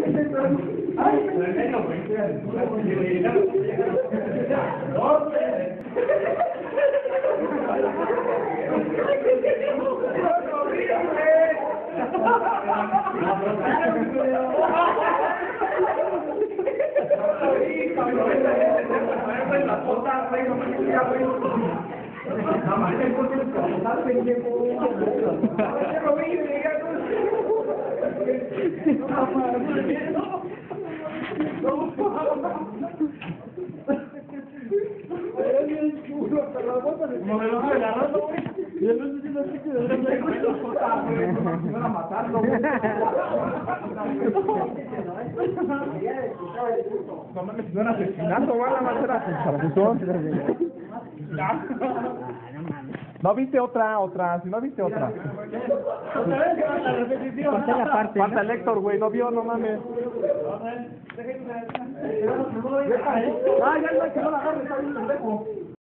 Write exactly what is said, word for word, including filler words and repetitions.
No mames, si no era asesinato, va la madera. No viste otra, otra, si no viste otra. Corté la parte. Falta el Héctor, güey, no vio, no mames. Ah, ya no, que no la agarre, está bien pendejo.